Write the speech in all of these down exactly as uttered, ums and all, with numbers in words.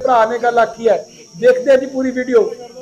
भरा आने का लाख किया है। देखते हैं जी पूरी वीडियो।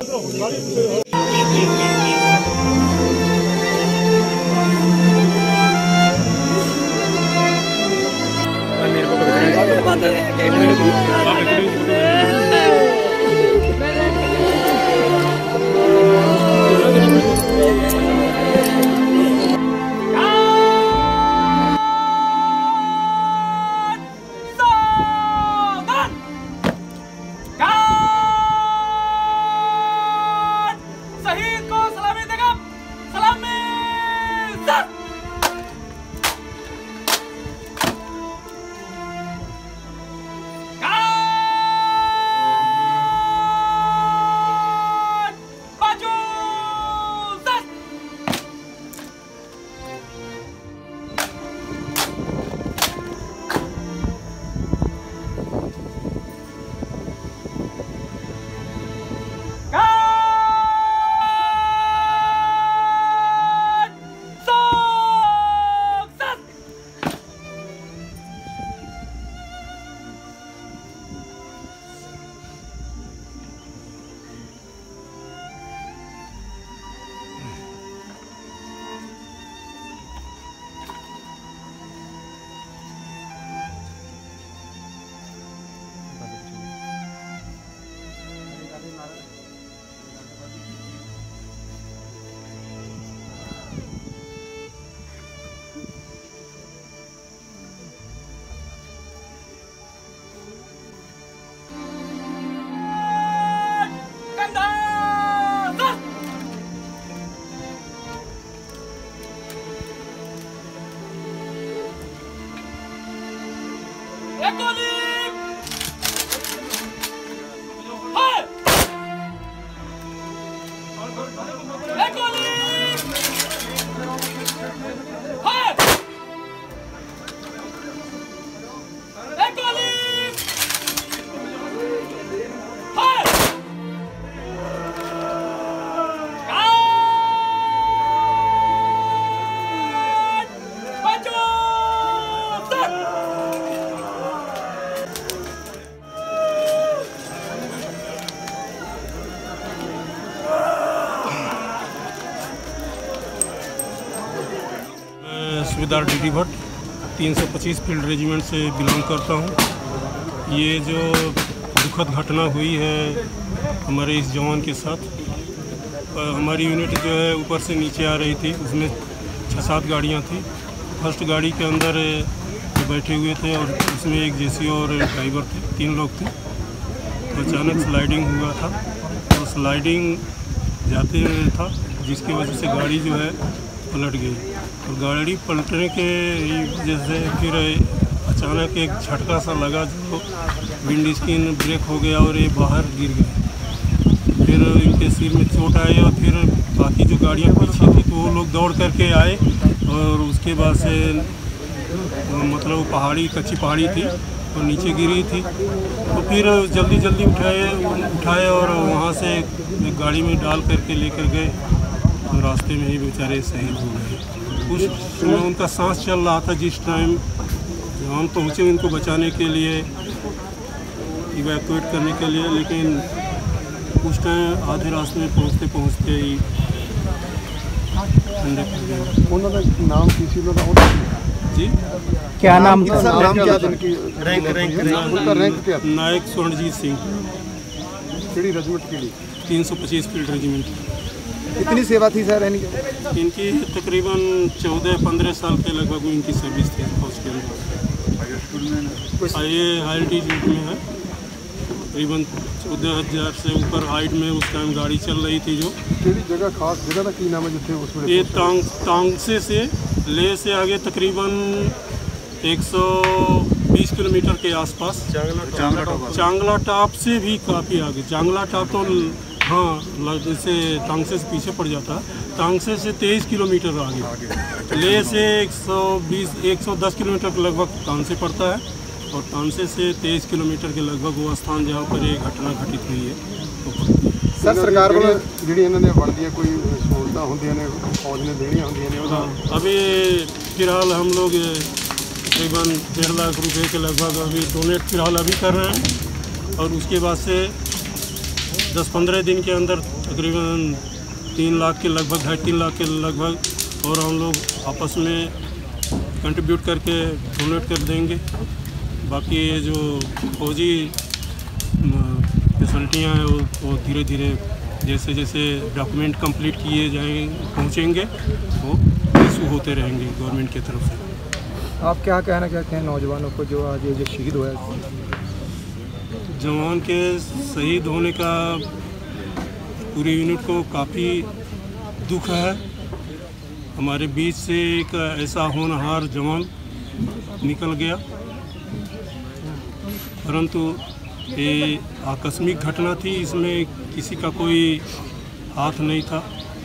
सूबेदार डी डी भट्ट तीन सौ पच्चीस फील्ड रेजिमेंट से बिलोंग करता हूँ। ये जो दुखद घटना हुई है हमारे इस जवान के साथ, हमारी यूनिट जो है ऊपर से नीचे आ रही थी, उसमें छः सात गाड़ियाँ थी। फर्स्ट गाड़ी के अंदर बैठे हुए थे और उसमें एक जेसी और ड्राइवर थे, तीन लोग थे। तो अचानक स्लाइडिंग हुआ था और स्लाइडिंग जाते हुए था, जिसकी वजह से गाड़ी जो है पलट गई और गाड़ी पलटने के वजह से फिर अचानक एक झटका सा लगा जो विंड स्क्रीन ब्रेक हो गया और ये बाहर गिर गए। फिर इनके सिर में चोट आई और फिर बाकी जो गाड़ियाँ पीछे थी तो वो लोग दौड़ करके आए और उसके बाद से मतलब पहाड़ी कच्ची पहाड़ी थी और नीचे गिरी थी, तो फिर जल्दी जल्दी उठाए उठाए और वहाँ से एक गाड़ी में डाल करके लेकर गए तो रास्ते में ही बेचारे शहीद हो गए। उस समय उनका सांस चल रहा था जिस टाइम जब हम पहुँचे उनको बचाने के लिए, इवैक्यूएट करने के लिए, लेकिन उस टाइम आधे रास्ते में पहुँचते पहुँचते ही ठंडे पड़ गए। उन्होंने नाम किसी लोग जी क्या नाम था? नाम क्या था? रैंक रैंक उनका रैंक क्या था? नायक स्वर्णजीत सिंह, केड़ी रेजिमेंट के लिए? तीन सौ पच्चीस फील्ड रेजिमेंट। कितनी सेवा थी सर इनकी? इनकी तकरीबन चौदह पंद्रह साल के लगभग इनकी सर्विस थी फौज के अंदर। ये हाई यूनिट में है, तकरीबन चौदह हज़ार से ऊपर हाइट में उस टाइम गाड़ी चल रही थी। जो जगह खास जगह ना की नाम है जिससे उसमें ये टांग टांगसे से ले से आगे तकरीबन एक सौ बीस किलोमीटर के आसपास। चांगला टॉप से भी काफ़ी आगे। चांगला टॉप तो हाँ जैसे टांगसे से पीछे पड़ जाता है, टांगसे से तेईस किलोमीटर आगे। ले से एक सौ बीस एक सौ दस किलोमीटर के लगभग तानसे पड़ता है और तानसे से तेईस किलोमीटर के लगभग वो स्थान जहाँ पर एक घटना घटित हुई है। सर सरकार वालों जी इन्होंने बनती कोई सहूलत होंगे ने फौज ने देनी होंगे? अभी फिलहाल हम लोग तकरीबन डेढ़ लाख रुपए के लगभग अभी डोनेट फिलहाल अभी कर रहे हैं और उसके बाद से दस पंद्रह दिन के अंदर तकरीबन तीन लाख के लगभग ढाई तीन लाख के लगभग और हम लोग आपस में कंट्रीब्यूट करके डोनेट कर देंगे। बाकी ये जो फौजी फैसिलिटियाँ हैं वो वो धीरे धीरे जैसे जैसे डॉक्यूमेंट कंप्लीट किए जाएँ पहुँचेंगे वो इशू होते रहेंगे गवर्नमेंट की तरफ से। आप क्या कहना चाहते हैं नौजवानों को जो आज ये जो शहीद हुआ है? जवान के शहीद होने का पूरी यूनिट को काफ़ी दुख है। हमारे बीच से एक ऐसा होनहार जवान निकल गया, परंतु ये आकस्मिक घटना थी, इसमें किसी का कोई हाथ नहीं था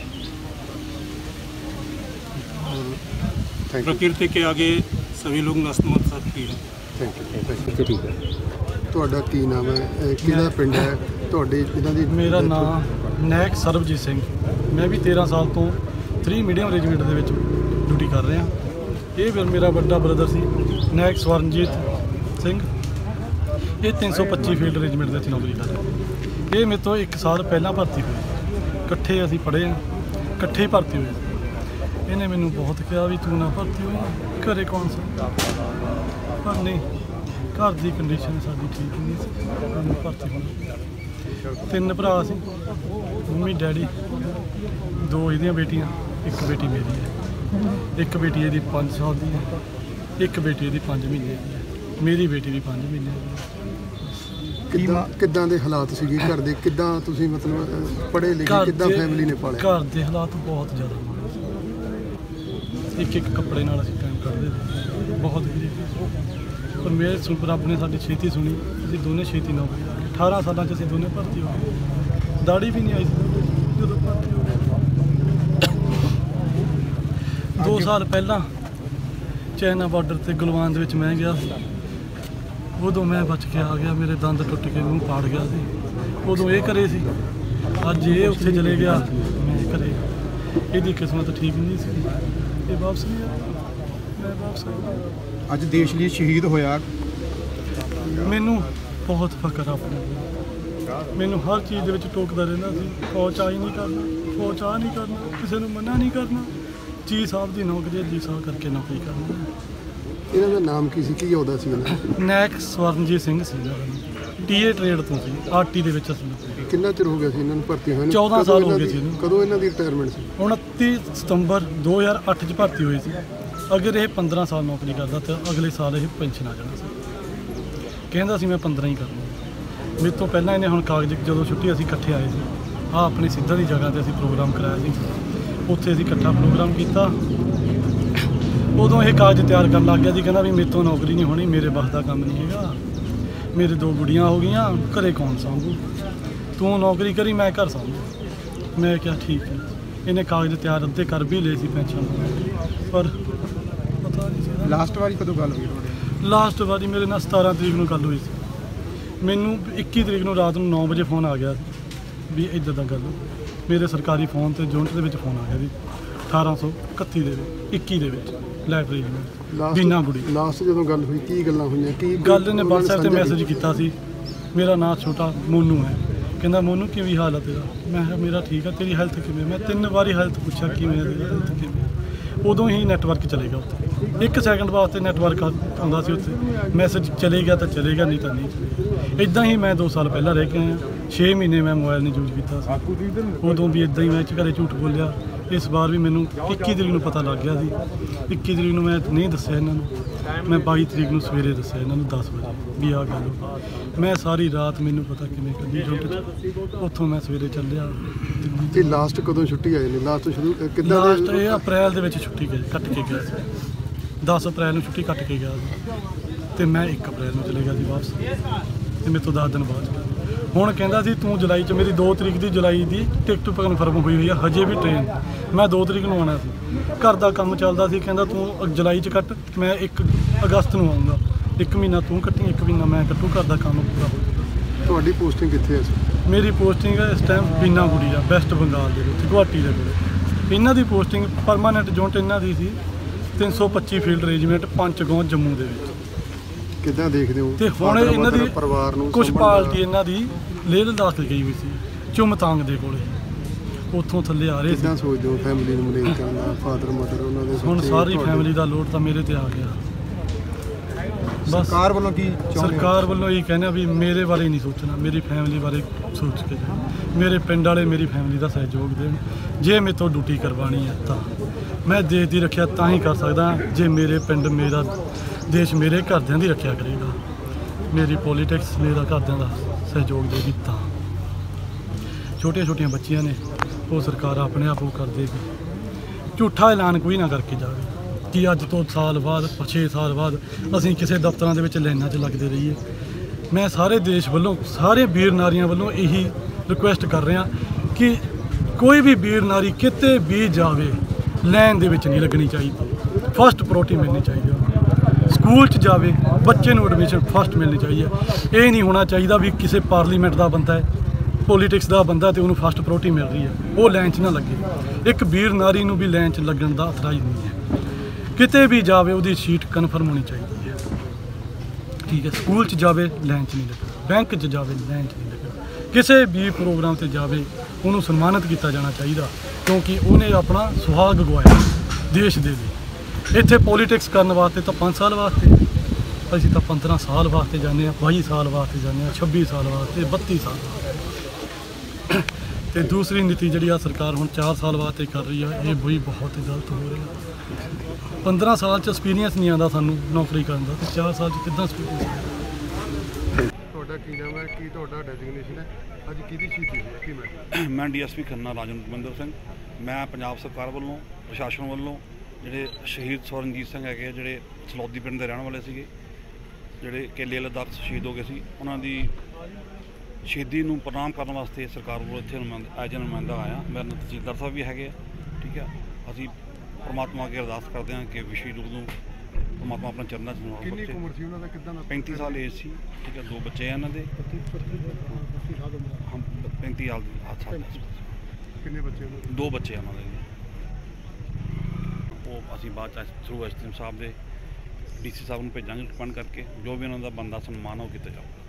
और प्रकृति के आगे सभी लोग नतमस्तक ही हैं। Thank you. ठीक है। ਤੁਹਾਡਾ ਕੀ ਨਾਮ ਹੈ, ਕਿਹੜਾ ਪਿੰਡ ਹੈ ਤੁਹਾਡੇ ਇਹਨਾਂ ਦੀ? ਮੇਰਾ ਨਾਮ ਨੈਕ ਸਰਬਜੀਤ ਸਿੰਘ। ਮੈਂ ਵੀ ਤੇਰਾਂ ਸਾਲ ਤੋਂ ਥਰੀ ਮੀਡੀਅਮ ਰੈਜੀਮੈਂਟ ਦੇ ਵਿੱਚ ਡਿਊਟੀ ਕਰ ਰਿਹਾ। ਇਹ ਫਿਰ ਮੇਰਾ ਵੱਡਾ ਬ੍ਰਦਰ ਸੀ ਨੈਕ ਸਵਰਨਜੀਤ ਸਿੰਘ। ਇਹ ਤਿੰਨ ਸੌ ਪੱਚੀ ਫੀਲਡ ਰੈਜੀਮੈਂਟ ਦੇ ਵਿੱਚ ਨੌਕਰੀ ਕਰ ਰਿਹਾ। ਇਹ ਮੇਰੇ ਤੋਂ ਇੱਕ ਸਾਲ ਪਹਿਲਾਂ ਭਰਤੀ ਹੋਈ, ਇਕੱਠੇ ਅਸੀਂ ਪੜ੍ਹੇ ਹਾਂ, ਇਕੱਠੇ ਹੀ ਭਰਤੀ ਹੋਏ। ਇਹਨੇ ਮੈਨੂੰ ਬਹੁਤ ਕਿਹਾ ਵੀ ਤੂੰ ਨਾ ਭਰਤੀ ਹੋਈ, ਘਰੇ ਕੌਣ ਸੀ, ਪਰ ਨਹੀਂ, घर की कंडीशन साड़ी ठीक नहीं सी, मैं भर्ती होना। तीन भरा सी, मम्मी डैडी, दो इहदियां बेटियां, एक बेटी मेरी है। एक बेटी इहदी पाँच साल की है, एक बेटी इहदी पाँच महीने की है, मेरी बेटी भी पाँच महीने की है। ਕਿੱਦਾਂ ਕਿੱਦਾਂ ਦੇ ਹਾਲਾਤ ਸੀਗੇ ਘਰ ਦੇ? ਕਿੱਦਾਂ ਤੁਸੀਂ ਮਤਲਬ ਪੜ੍ਹੇ ਲਿਖੇ, ਕਿੱਦਾਂ ਫੈਮਿਲੀ ਨੇ ਪਾਲਿਆ? ਘਰ ਦੇ ਹਾਲਾਤ ਬਹੁਤ ਜ਼ਿਆਦਾ ਮਾੜੇ ਸੀ। ਇੱਕ ਇੱਕ ਕੱਪੜੇ ਨਾਲ ਅਸੀਂ ਟਾਈਮ ਕੱਢਦੇ ਸੀ, ਬਹੁਤ ਗਰੀਬੀ ਸੀ। ਪਰ ਮੇਰੇ ਸੁਣ ਰੱਬ ਨੇ ਸਾਡੀ ਛੇਤੀ ਸੁਣੀ, ਅਸੀਂ ਦੋਨੇ ਛੇਤੀ ਨੌਕਰੀ ਲੱਗ ਗਏ। ਅਠਾਰਾਂ ਸਾਲਾਂ 'ਚ ਅਸੀਂ ਦੋਨੇ ਭਰਤੀ ਹੋ ਗਏ। ਦਾੜੀ ਵੀ ਨਹੀਂ ਆਈ ਸੀ ਜਦੋਂ ਭਰਤੀ ਹੋ ਗਏ। ਦੋ ਸਾਲ ਪਹਿਲਾਂ ਚਾਈਨਾ ਬਾਰਡਰ ਤੇ ਗੁਲਵਾਨ ਦੇ ਵਿੱਚ ਮੈਂ ਗਿਆ ਸੀ, ਉਦੋਂ ਮੈਂ ਬਚ ਕੇ ਆ ਗਿਆ, ਮੇਰੇ ਦੰਦ ਟੁੱਟ ਕੇ ਮੂੰਹ ਪਾੜ ਗਿਆ ਸੀ। ਉਦੋਂ ਇਹ ਘਰੇ ਸੀ, ਅੱਜ ਇਹ ਉੱਥੇ ਚਲੇ ਗਿਆ, ਮੈਂ ਘਰੇ। ਇਹਦੀ ਕਿਸਮਤ ਠੀਕ ਨਹੀਂ ਸੀ, ਇਹ ਵਾਪਸ ਨਹੀਂ ਆਇਆ, ਮੈਂ ਵਾਪਸ ਆ ਗਿਆ। ਅੱਜ ਦੇਸ਼ ਲਈ ਸ਼ਹੀਦ ਹੋਇਆ, ਮੈਨੂੰ ਬਹੁਤ ਫਖਰ ਆ ਆਪਣੇ। ਮੈਨੂੰ ਹਰ ਚੀਜ਼ ਦੇ ਵਿੱਚ ਟੋਕਦਾ ਰਹਿੰਦਾ ਸੀ, ਫੌਜ ਆ ਹੀ ਨਹੀਂ ਕਰਨਾ, ਫੌਜ ਆ ਨਹੀਂ ਕਰਨਾ, ਕਿਸੇ ਨੂੰ ਮਨਾ ਨਹੀਂ ਕਰਨਾ, ਜੀ ਸਾਹਿਬ ਦੀ ਨੌਕਰੀ ਹੈ, ਜੀ ਸਾਹਿਬ ਕਰਕੇ ਨੌਕਰੀ ਕਰਨੀ। ਇਹਨਾਂ ਦਾ ਨਾਮ ਕੀ ਸੀ, ਕੀ ਉਹਦਾ ਸੀ ਇਹਨਾਂ? ਨੈਕ ਸਵਰਨਜੀਤ ਸਿੰਘ ਸੀ, ਟੀਏ ਟ੍ਰੇਡ ਤੋਂ ਸੀ, ਆਰਟੀ ਦੇ ਵਿੱਚ ਅਸੀਂ। ਕਿੰਨਾ ਚਿਰ ਹੋ ਗਿਆ ਸੀ ਇਹਨਾਂ ਨੂੰ ਭਰਤੀ ਹੋਏ ਨੂੰ? ਚੌਦਾਂ ਸਾਲ ਹੋ ਗਏ ਸੀ ਇਹਨੂੰ। ਕਦੋਂ ਇਹਨਾਂ ਦੀ ਰਿਟਾਇਰਮੈਂਟ ਸੀ? ਉਨੱਤੀ ਸਤੰਬਰ ਦੋ ਹਜ਼ਾਰ ਅੱਠ 'ਚ ਭਰਤੀ ਹੋਈ ਸੀ। ਅਗਰ ਇਹ ਪੰਦਰਾਂ ਸਾਲ ਨੌਕਰੀ ਕਰਦਾ ਤਾਂ ਅਗਲੇ ਸਾਲ ਇਹ ਪੈਨਸ਼ਨ ਆ ਜਾਣਾ ਸੀ। ਕਹਿੰਦਾ ਸੀ ਮੈਂ ਪੰਦਰਾਂ ਹੀ ਕਰਨਾ। ਮੇਰੇ ਤੋਂ ਪਹਿਲਾਂ ਇਹਨੇ ਹੁਣ ਕਾਗਜ਼, ਜਦੋਂ ਛੁੱਟੀ ਅਸੀਂ ਇਕੱਠੇ ਆਏ ਸੀ, ਆਹ ਆਪਣੀ ਸਿੱਧਾ ਦੀ ਜਗ੍ਹਾ 'ਤੇ ਅਸੀਂ ਪ੍ਰੋਗਰਾਮ ਕਰਾਇਆ ਸੀ, ਉੱਥੇ ਅਸੀਂ ਇਕੱਠਾ ਪ੍ਰੋਗਰਾਮ ਕੀਤਾ। ਉਦੋਂ ਇਹ ਕਾਗਜ਼ ਤਿਆਰ ਕਰਨ ਲੱਗ ਗਿਆ ਸੀ, ਕਹਿੰਦਾ ਵੀ ਮੇਰੇ ਤੋਂ ਨੌਕਰੀ ਨਹੀਂ ਹੋਣੀ, ਮੇਰੇ ਬਸ ਦਾ ਕੰਮ ਨਹੀਂ ਹੈਗਾ, ਮੇਰੇ ਦੋ ਗੁੱਡੀਆਂ ਹੋ ਗਈਆਂ, ਘਰੇ ਕੌਣ ਸਾਂਭੂ, ਤੂੰ ਨੌਕਰੀ ਕਰੀ, ਮੈਂ ਘਰ ਸਾਂਭੂ। ਮੈਂ ਕਿਹਾ ਠੀਕ ਹੈ। ਇਹਨੇ ਕਾਗਜ਼ ਤਿਆਰ ਅੱਧੇ ਕਰ ਵੀ ਲਏ ਸੀ ਪੈਨਸ਼ਨ, ਪਰ ਪਤਾ ਨਹੀਂ ਸੀ। ਲਾਸਟ ਵਾਰੀ ਕਦੋਂ ਗੱਲ ਹੋਈ ਤੁਹਾਡੇ? ਲਾਸਟ ਵਾਰੀ ਮੇਰੇ ਨਾਲ ਸਤਾਰਾਂ ਤਰੀਕ ਨੂੰ ਗੱਲ ਹੋਈ ਸੀ। ਮੈਨੂੰ ਇੱਕੀ ਤਰੀਕ ਨੂੰ ਰਾਤ ਨੂੰ ਨੌ ਵਜੇ ਫੋਨ ਆ ਗਿਆ ਸੀ ਵੀ ਇੱਦਾਂ ਦਾ ਗੱਲ। ਮੇਰੇ ਸਰਕਾਰੀ ਫੋਨ 'ਤੇ ਜੁਨਟ ਦੇ ਵਿੱਚ ਫੋਨ ਆ ਗਿਆ ਸੀ ਅਠਾਰਾਂ ਸੌ ਇਕੱਤੀ ਦੇ ਵਿੱਚ, ਇੱਕੀ ਦੇ ਵਿੱਚ, ਲਾਇਬ੍ਰੇਰੀ ਵਿੱਚ, ਬੀਨਾ ਗੁੜੀ। ਲਾਸਟ ਜਦੋਂ ਗੱਲ ਹੋਈ ਕੀ ਗੱਲਾਂ ਹੋਈਆਂ? ਕੀ ਗੱਲ ਨੇ WhatsApp 'ਤੇ ਮੈਸੇਜ ਕੀਤਾ ਸੀ, ਮੇਰਾ ਨਾਂ ਛੋਟਾ ਮੋਨੂ ਹੈ, ਕਹਿੰਦਾ ਮੋਨੂ ਕਿਵੇਂ ਹਾਲ ਹੈ ਤੇਰਾ? ਮੈਂ ਕਿਹਾ ਮੇਰਾ ਠੀਕ ਹੈ, ਤੇਰੀ ਹੈਲਥ ਕਿਵੇਂ? ਮੈਂ ਤਿੰਨ ਵਾਰੀ ਹੈਲਥ ਪੁੱਛਿਆ ਕਿਵੇਂ ਹੈ ਤੇਰੀ ਹੈਲਥ ਕਿਵੇਂ? ਉਦੋਂ ਹੀ ਨੈਟਵਰਕ ਚਲੇ ਗਿਆ ਉੱਥੇ, ਇੱਕ ਸੈਕਿੰਡ ਵਾਸਤੇ ਨੈਟਵਰਕ ਆਉਂਦਾ ਸੀ ਉੱਥੇ, ਮੈਸੇਜ ਚਲੇ ਗਿਆ ਤਾਂ ਚਲੇਗਾ, ਨਹੀਂ ਤਾਂ ਨਹੀਂ ਚਲੇਗਾ। ਇੱਦਾਂ ਹੀ ਮੈਂ ਦੋ ਸਾਲ ਪਹਿਲਾਂ ਰਹਿ ਕੇ ਆਇਆ, ਛੇ ਮਹੀਨੇ ਮੈਂ ਮੋਬਾਈਲ ਨਹੀਂ ਯੂਜ਼ ਕੀਤਾ ਸੀ। ਉਦੋਂ ਵੀ ਇੱਦਾਂ ਹੀ ਮੈਂ ਘਰੇ ਝੂਠ ਬੋਲਿਆ। ਇਸ ਵਾਰ ਵੀ ਮੈਨੂੰ ਇੱਕੀ ਤਰੀਕ ਨੂੰ ਪਤਾ ਲੱਗ ਗਿਆ ਸੀ। ਇੱਕੀ ਤਰੀਕ ਨੂੰ ਮੈਂ ਨਹੀਂ ਦੱਸਿਆ ਇਹਨਾਂ ਨੂੰ, ਮੈਂ ਬਾਈ ਤਰੀਕ ਨੂੰ ਸਵੇਰੇ ਦੱਸਿਆ ਇਹਨਾਂ ਨੂੰ ਦਸ ਵਜੇ ਵੀ ਆਹ ਗੱਲ ਹੋ। ਮੈਂ ਸਾਰੀ ਰਾਤ ਮੈਨੂੰ ਪਤਾ ਕਿਵੇਂ ਕੱਢੀ ਜੁੱਟ 'ਚ, ਉੱਥੋਂ ਮੈਂ ਸਵੇਰੇ ਚੱਲਿਆ। ਇਹ ਲਾਸਟ ਕਦੋਂ ਛੁੱਟੀ ਆਈ ਨੇ? ਲਾਸਟ ਸ਼ੁਰੂ ਕਿੱਦਾਂ? ਲਾਸਟ ਇਹ ਅਪ੍ਰੈਲ ਦੇ ਵਿੱਚ ਛੁੱਟੀ ਗਈ, ਕੱਟ ਕੇ ਗਿਆ ਸੀ। ਦਸ ਅਪ੍ਰੈਲ ਨੂੰ ਛੁੱਟੀ ਕੱਟ ਕੇ ਗਿਆ ਸੀ ਅਤੇ ਮੈਂ ਇੱਕ ਅਪ੍ਰੈਲ ਨੂੰ ਚਲੇ ਗਿਆ ਸੀ ਵਾਪਸ, ਅਤੇ ਮੇਰੇ ਤੋਂ ਦਸ ਦਿਨ ਬਾਅਦ। ਹੁਣ ਕਹਿੰਦਾ ਸੀ ਤੂੰ ਜੁਲਾਈ 'ਚ, ਮੇਰੀ ਦੋ ਤਰੀਕ ਦੀ ਜੁਲਾਈ ਦੀ ਟਿਕਟ ਕਨਫਰਮ ਹੋਈ ਹੋਈ ਆ, ਹਜੇ ਵੀ ਟ੍ਰੇਨ, ਮੈਂ ਦੋ ਤਰੀਕ ਨੂੰ ਆਉਣਾ ਸੀ। ਘਰ ਦਾ ਕੰਮ ਚੱਲਦਾ ਸੀ, ਕਹਿੰਦਾ ਤੂੰ ਜੁਲਾਈ 'ਚ ਕੱਟ, ਮੈਂ ਇੱਕ ਅਗਸਤ ਨੂੰ ਆਊਂਗਾ, ਇੱਕ ਮਹੀਨਾ ਤੂੰ ਕੱਟੀ, ਇੱਕ ਮਹੀਨਾ ਮੈਂ ਕੱਟੂ, ਘਰ ਦਾ ਕੰਮ ਪੂਰਾ ਹੋ ਜਾਊਗਾ। ਤੁਹਾਡੀ ਪੋਸਟਿੰਗ ਕਿੱਥੇ ਹੈ? ਮੇਰੀ ਪੋਸਟਿੰਗ ਇਸ ਟਾਈਮ ਬੀਨਾ ਗੁੜੀ ਆ, ਵੈਸਟ ਬੰਗਾਲ ਦੇ ਵਿੱਚ, ਗੁਹਾਟੀ ਦੇ ਕੋਲ। ਇਹਨਾਂ ਦੀ ਪੋਸਟਿੰਗ ਪਰਮਾਨੈਂਟ ਜੁਨਟ ਇਹਨਾਂ ਦੀ ਸੀ ਤਿੰਨ ਸੌ ਪੱਚੀ ਫੀਲਡ ਰੈਜੀਮੈਂਟ ਪੰਚਗੌਂ ਜੰਮੂ ਦੇ ਵਿੱਚ। ਕਿੱਦਾਂ ਦੇਖਦੇ ਹੋ ਤੇ ਹੁਣ father, ਇਹਨਾਂ ਦੀ mother, ਪਰਿਵਾਰ ਨੂੰ ਕੁਛ ਸਾਂਭਣ ਪਾਰਟੀ ਦਾ ਇਹਨਾਂ ਦੀ ਲੇਹ ਲਦਾਖ ਤੇ ਗਈ ਹੋਈ ਸੀ ਚੁਮਤਾਂਗ ਦੇ ਕੋਲੇ, ਉੱਥੋਂ ਥੱਲੇ ਆ ਰਹੇ ਸੀ। ਕਿੱਦਾਂ ਸੋਚਦੇ ਹੋ ਫੈਮਿਲੀ ਨੂੰ ਮੈਨੇਜ ਕਰਨ ਦਾ, ਫਾਦਰ ਮਦਰ ਉਹਨਾਂ ਦੇ ਹੁਣ ਸੱਚੇ ਸਾਰੀ ਤੁਹਾਡੇ- ਫੈਮਿਲੀ ਦਾ ਲੋਡ ਤਾਂ ਮੇਰੇ ਤੇ ਆ ਗਿਆ। ਬਸ ਸਰਕਾਰ ਵੱਲੋਂ ਕੀ ਚਾਹੁੰਦੇ ਹੋ? ਸਰਕਾਰ ਵੱਲੋਂ ਇਹ ਕਹਿੰਦੇ ਆ ਵੀ ਮੇਰੇ ਬਾਰੇ ਨਹੀਂ ਸੋਚਣਾ, ਮੇਰੀ ਫੈਮਿਲੀ ਬਾਰੇ ਸੋਚ ਕੇ ਜਾਓ। ਮੇਰੇ ਪਿੰਡ ਵਾਲੇ ਮੇਰੀ ਫੈਮਿਲੀ ਦਾ ਸਹਿਯੋਗ ਦੇਣ। ਜੇ ਮੇਰੇ ਤੋਂ ਡਿਊਟੀ ਕਰਵਾਉਣੀ ਹੈ ਤਾਂ ਮੈਂ ਦੇਸ਼ ਦੀ ਰੱਖਿਆ ਤਾਂ ਹੀ ਕਰ ਸਕਦਾ ਜੇ ਮੇਰੇ ਪਿੰਡ, ਮੇਰਾ ਦੇਸ਼ ਮੇਰੇ ਘਰਦਿਆਂ ਦੀ ਰੱਖਿਆ ਕਰੇਗਾ। ਮੇਰੀ ਪੋਲੀਟਿਕਸ ਮੇਰਾ ਘਰਦਿਆਂ ਦਾ ਸਹਿਯੋਗ ਦੇਗੀ ਤਾਂ। ਛੋਟੀਆਂ ਛੋਟੀਆਂ ਬੱਚੀਆਂ ਨੇ, ਉਹ ਸਰਕਾਰ ਆਪਣੇ ਆਪ ਉਹ ਕਰ ਦੇਗੀ। ਝੂਠਾ ਐਲਾਨ ਕੋਈ ਨਾ ਕਰਕੇ ਜਾਵੇ ਕਿ ਅੱਜ ਤੋਂ ਸਾਲ ਬਾਅਦ ਛੇ ਸਾਲ ਬਾਅਦ ਅਸੀਂ ਕਿਸੇ ਦਫ਼ਤਰਾਂ ਦੇ ਵਿੱਚ ਲਾਈਨਾਂ 'ਚ ਲੱਗਦੇ ਰਹੀਏ। ਮੈਂ ਸਾਰੇ ਦੇਸ਼ ਵੱਲੋਂ, ਸਾਰੇ ਵੀਰ ਨਾਰੀਆਂ ਵੱਲੋਂ ਇਹੀ ਰਿਕੁਐਸਟ ਕਰ ਰਿਹਾ ਕਿ ਕੋਈ ਵੀ ਵੀਰ ਨਾਰੀ ਕਿਤੇ ਵੀ ਜਾਵੇ ਲਾਈਨ ਦੇ ਵਿੱਚ ਨਹੀਂ ਲੱਗਣੀ ਚਾਹੀਦੀ। ਫਸਟ ਪ੍ਰਾਇੋਰਟੀ ਮਿਲਣੀ ਚਾਹੀਦੀ ਹੈ। ਸਕੂਲ 'ਚ ਜਾਵੇ ਬੱਚੇ ਨੂੰ ਐਡਮਿਸ਼ਨ ਫਸਟ ਮਿਲਣੀ ਚਾਹੀਦੀ ਹੈ। ਇਹ ਨਹੀਂ ਹੋਣਾ ਚਾਹੀਦਾ ਵੀ ਕਿਸੇ ਪਾਰਲੀਮੈਂਟ ਦਾ ਬੰਦਾ ਹੈ, ਪੋਲੀਟਿਕਸ ਦਾ ਬੰਦਾ ਤੇ ਉਹਨੂੰ ਫਸਟ ਪ੍ਰਾਇੋਰਟੀ ਮਿਲ ਰਹੀ ਹੈ, ਉਹ ਲਾਈਨ 'ਚ ਨਾ ਲੱਗੇ। ਇੱਕ ਵੀਰ ਨਾਰੀ ਨੂੰ ਵੀ ਲਾਈਨ 'ਚ ਲੱਗਣ ਦਾ ਅਥਰਾਈਜ਼ ਨਹੀਂ ਹੈ। ਕਿਤੇ ਵੀ ਜਾਵੇ ਉਹਦੀ ਸੀਟ ਕਨਫਰਮ ਹੋਣੀ ਚਾਹੀਦੀ ਹੈ। ਠੀਕ ਹੈ, ਸਕੂਲ 'ਚ ਜਾਵੇ ਲਾਈਨ 'ਚ ਨਹੀਂ ਲੱਗਣਾ, ਬੈਂਕ 'ਚ ਜਾਵੇ ਲਾਈਨ 'ਚ ਨਹੀਂ ਲੱਗਣਾ, ਕਿਸੇ ਵੀ ਪ੍ਰੋਗਰਾਮ 'ਤੇ ਜਾਵੇ ਉਹਨੂੰ ਸਨਮਾਨਿਤ ਕੀਤਾ ਜਾਣਾ ਚਾਹੀਦਾ, ਕਿਉਂਕਿ ਉਹਨੇ ਆਪਣਾ ਸੁਹਾਗ ਗਵਾਇਆ ਦੇਸ਼ ਦੇ ਲਈ। ਇੱਥੇ ਪੋਲੀਟਿਕਸ ਕਰਨ ਵਾਸਤੇ ਤਾਂ ਪੰਜ ਸਾਲ ਵਾਸਤੇ, ਅਸੀਂ ਤਾਂ ਪੰਦਰਾਂ ਸਾਲ ਵਾਸਤੇ ਜਾਂਦੇ ਹਾਂ, ਬਾਈ ਸਾਲ ਵਾਸਤੇ ਜਾਂਦੇ ਹਾਂ, ਛੱਬੀ ਸਾਲ ਵਾਸਤੇ, ਬੱਤੀ ਸਾਲ ਵਾਸਤੇ। ਤੇ ਦੂਸਰੀ ਨੀਤੀ ਜਿਹੜੀ ਆ ਸਰਕਾਰ ਹੁਣ ਚਾਰ ਸਾਲ ਵਾਸਤੇ ਕਰ ਰਹੀ ਆ, ਇਹ ਵੀ ਬਹੁਤ ਗਲਤ ਹੋ ਰਿਹਾ। ਪੰਦਰਾਂ ਸਾਲ 'ਚ ਐਕਸਪੀਰੀਅੰਸ ਨਹੀਂ ਆਉਂਦਾ ਸਾਨੂੰ ਨੌਕਰੀ ਕਰਨ ਦਾ, ਤੇ ਚਾਰ ਸਾਲ 'ਚ ਕਿੱਦਾਂ ਐਕਸਪੀਰੀਅੰਸ ਆਉਂਦਾ? ਤੁਹਾਡਾ ਕੀ ਨਾਮ ਹੈ, ਕੀ ਤੁਹਾਡਾ ਡੈਜ਼ਿਗਨੇਸ਼ਨ ਹੈ, ਅੱਜ ਕਿਹਦੀ ਸ਼ਹੀਦੀ ਹੋਈ ਹੈ, ਕੀ ਮੈਂ ਮੈਂ ਡੀਐਸਪੀ ਖੰਨਾ ਰਾਜਨਵਿੰਦਰ ਸਿੰਘ। ਮੈਂ ਪੰਜਾਬ ਸਰਕਾਰ ਵੱਲੋਂ, ਪ੍ਰਸ਼ਾਸਨ ਵੱਲੋਂ ਜਿਹੜੇ ਸ਼ਹੀਦ ਸਵਰਨਜੀਤ ਸਿੰਘ ਹੈਗੇ ਆ, ਜਿਹੜੇ ਸਲੌਦੀ ਪਿੰਡ ਦੇ ਰਹਿਣ ਵਾਲੇ ਸੀਗੇ, ਜਿਹੜੇ ਕਿ ਲੇਹ ਲਦਾਖ ਸ਼ਹੀਦ ਹੋ ਗਏ ਸੀ, ਉਹਨਾਂ ਦੀ ਸ਼ਹੀਦੀ ਨੂੰ ਪ੍ਰਣਾਮ ਕਰਨ ਵਾਸਤੇ ਸਰਕਾਰ ਵੱਲੋਂ ਇੱਥੇ ਨੁਮਾਇੰਦਾ ਐਜ ਨੁਮਾਇੰਦਾ ਆਇਆ। ਮੇਰੇ ਨਾਲ ਤਹਿਸੀਲਦਾਰ ਸਾਹਿਬ ਵੀ ਹੈਗੇ ਆ। ਠੀਕ ਆ, ਅਸੀਂ ਪਰਮਾਤਮਾ ਅੱਗੇ ਅਰਦਾਸ ਕਰਦੇ ਹਾਂ ਕਿ ਵਿਸ਼ੇ ਰੂਪ ਨੂੰ ਪਰਮਾਤਮਾ ਆਪਣੇ ਚਰਨਾਂ 'ਚ ਨਿਵਾਸ ਕਿੰਨੀ ਬਖਸ਼ੇ। ਕੁ ਉਮਰ ਸੀ ਉਹਨਾਂ ਦਾ, ਕਿੱਦਾਂ ਦਾ? ਪੈਂਤੀ ਸਾਲ ਏਜ ਸੀ। ਠੀਕ ਹੈ, ਦੋ ਬੱਚੇ ਆ ਇਹਨਾਂ ਦੇ। ਹਾਂ, ਪੈਂਤੀ ਸਾਲ ਦੀ ਹੱਥ ਸਾਲ ਦੇ। ਕਿੰਨੇ ਬੱਚੇ ਉਹਨਾਂ ਦੇ? ਦੋ ਬੱਚੇ ਆ ਉਹਨਾਂ ਦੇ। ਉਹ ਅਸੀਂ ਬਾਅਦ 'ਚ ਥਰੂ ਐਸ ਡੀ ਐਮ ਸਾਹਿਬ ਦੇ ਡੀ ਸੀ ਸਾਹਿਬ ਨੂੰ ਭੇਜਾਂਗੇ, ਰਿਕਮੈਂਡ ਕਰਕੇ ਜੋ ਵੀ ਉਹਨਾਂ ਦਾ ਬਣਦਾ ਸਨਮਾਨ ਉਹ ਕੀਤਾ ਜਾਊਗਾ।